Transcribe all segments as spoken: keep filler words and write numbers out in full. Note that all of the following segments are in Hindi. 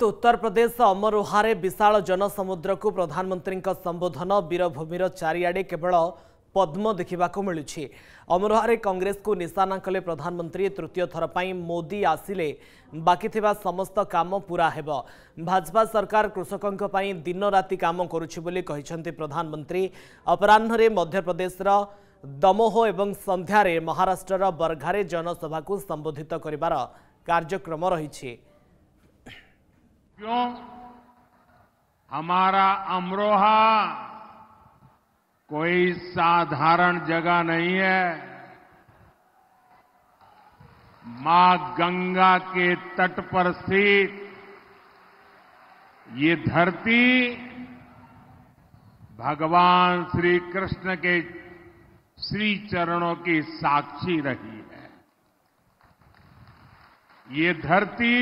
उत्तर प्रदेश अमरोहा विशाल जनसमुद्र को प्रधानमंत्री संबोधन वीरभूमिर चारिआडे केवल पद्म देखा मिलूँ। अमरोहा कांग्रेस को निशाना कले प्रधानमंत्री तृतीय थर पर मोदी आसिले बाकी थिबा समस्त काम पूरा हेब। भाजपा सरकार कृषकों दिन राति काम करुछि बोली कहिसेंति प्रधानमंत्री। अपराह्न मध्य प्रदेशर दमोह एवं संध्यारे महाराष्ट्रर बरघारे जनसभा को संबोधित करिवार कार्यक्रम रही। क्यों हमारा अमरोहा कोई साधारण जगह नहीं है। मां गंगा के तट पर स्थित ये धरती भगवान श्री कृष्ण के श्री चरणों की साक्षी रही है। ये धरती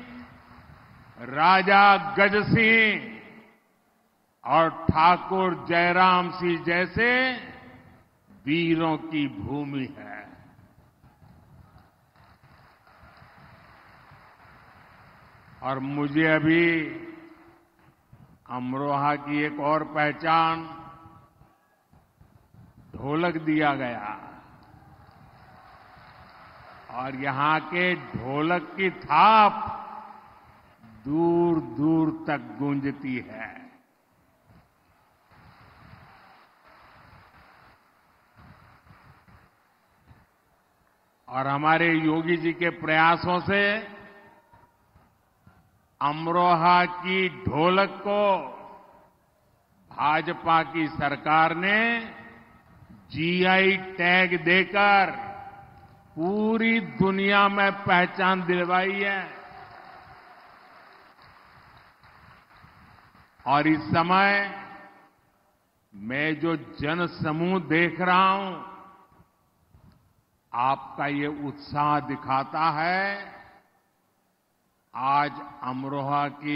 राजा गज सिंह और ठाकुर जयराम सिंह जैसे वीरों की भूमि है। और मुझे अभी अमरोहा की एक और पहचान ढोलक दिया गया और यहां के ढोलक की थाप दूर दूर तक गूंजती है। और हमारे योगी जी के प्रयासों से अमरोहा की ढोलक को भाजपा की सरकार ने जीआई टैग देकर पूरी दुनिया में पहचान दिलवाई है। और इस समय मैं जो जन समूह देख रहा हूं, आपका ये उत्साह दिखाता है आज अमरोहा की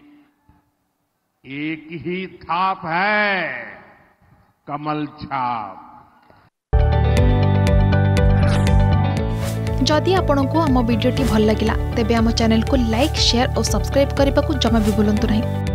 एक ही थाप है, कमल छाप। जदि आपंक आम भिडी भल लगा तेब आम चैनल को लाइक शेयर और सब्सक्राइब करने को जमा भी भूलु नहीं।